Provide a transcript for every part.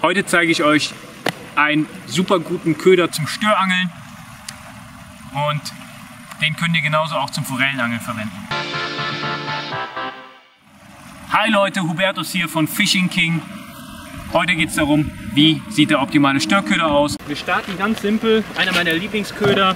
Heute zeige ich euch einen super guten Köder zum Störangeln und den könnt ihr genauso auch zum Forellenangeln verwenden. Hi Leute, Hubertus hier von Fishing King. Heute geht es darum, wie sieht der optimale Störköder aus. Wir starten ganz simpel, einer meiner Lieblingsköder.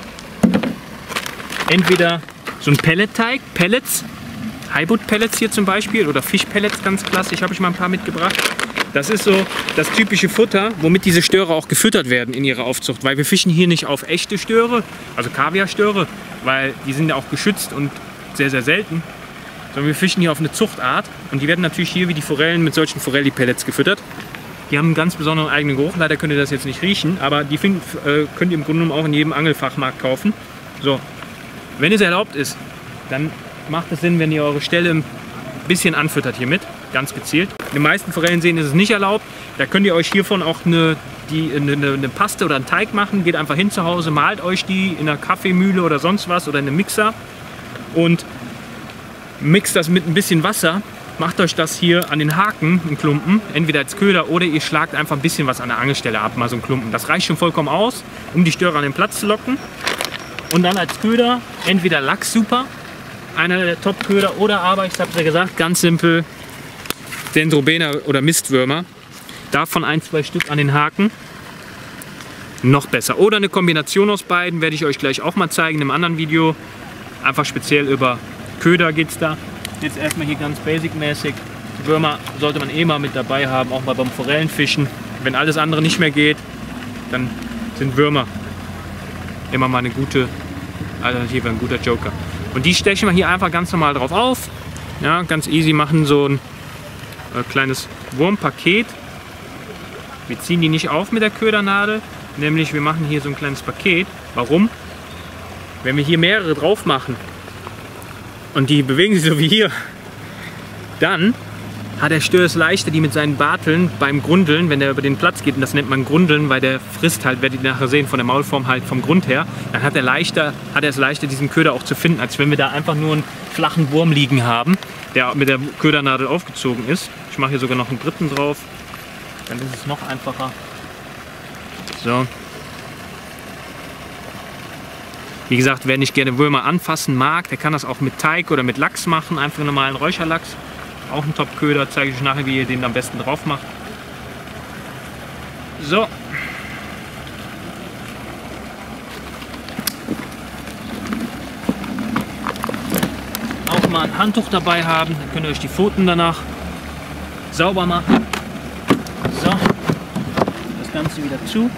Entweder so ein Pelletteig, Pellets, Highwood-Pellets hier zum Beispiel oder Fischpellets, ganz klassisch, habe ich mal ein paar mitgebracht. Das ist so das typische Futter, womit diese Störe auch gefüttert werden in ihrer Aufzucht, weil wir fischen hier nicht auf echte Störe, also Kaviarstöre, weil die sind ja auch geschützt und sehr, sehr selten, sondern wir fischen hier auf eine Zuchtart und die werden natürlich hier wie die Forellen mit solchen Forelli-Pellets gefüttert. Die haben einen ganz besonderen eigenen Geruch, leider könnt ihr das jetzt nicht riechen, aber die könnt ihr im Grunde genommen auch in jedem Angelfachmarkt kaufen. So, wenn es erlaubt ist, dann macht es Sinn, wenn ihr eure Stelle ein bisschen anfüttert hiermit, ganz gezielt. In den meisten Forellenseen ist es nicht erlaubt. Da könnt ihr euch hiervon auch eine Paste oder einen Teig machen. Geht einfach hin zu Hause, malt euch die in einer Kaffeemühle oder sonst was oder in einem Mixer und mixt das mit ein bisschen Wasser. Macht euch das hier an den Haken, einen Klumpen, entweder als Köder oder ihr schlagt einfach ein bisschen was an der Angelstelle ab, mal so einen Klumpen. Das reicht schon vollkommen aus, um die Störer an den Platz zu locken. Und dann als Köder entweder Lachs super, einer der Top-Köder, oder aber, ich habe es ja gesagt, ganz simpel, Dendrobena oder Mistwürmer. Davon 1-2 Stück an den Haken. Noch besser. Oder eine Kombination aus beiden, werde ich euch gleich auch mal zeigen in einem anderen Video. Einfach speziell über Köder geht es da. Jetzt erstmal hier ganz basic-mäßig. Würmer sollte man eh mal mit dabei haben, auch mal beim Forellenfischen. Wenn alles andere nicht mehr geht, dann sind Würmer immer mal eine gute Alternative, ein guter Joker. Und die stechen wir hier einfach ganz normal drauf auf. Ja, ganz easy, machen so ein kleines Wurmpaket. Wir ziehen die nicht auf mit der Ködernadel, nämlich wir machen hier so ein kleines Paket. Warum? Wenn wir hier mehrere drauf machen und die bewegen sich so wie hier, dann hat der Stör es leichter, die mit seinen Barteln beim Grundeln, wenn der über den Platz geht, und das nennt man Grundeln, weil der frisst halt, werdet ihr nachher sehen, von der Maulform halt vom Grund her, dann hat er es leichter, diesen Köder auch zu finden, als wenn wir da einfach nur einen flachen Wurm liegen haben, der mit der Ködernadel aufgezogen ist. Ich mache hier sogar noch einen dritten drauf, dann ist es noch einfacher. So. Wie gesagt, wer nicht gerne Würmer anfassen mag, der kann das auch mit Teig oder mit Lachs machen, einfach einen normalen Räucherlachs. Auch ein Top-Köder, zeige ich euch nachher, wie ihr den am besten drauf macht. So. Auch mal ein Handtuch dabei haben, dann könnt ihr euch die Pfoten danach sauber machen. So. Das Ganze wieder zu.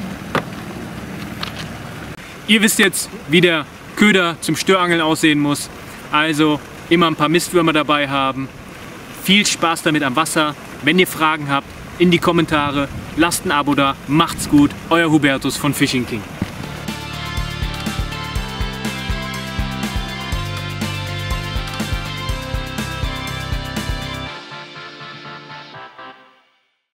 Ihr wisst jetzt, wie der Köder zum Störangeln aussehen muss. Also immer ein paar Mistwürmer dabei haben. Viel Spaß damit am Wasser. Wenn ihr Fragen habt, in die Kommentare. Lasst ein Abo da. Macht's gut. Euer Hubertus von Fishing King.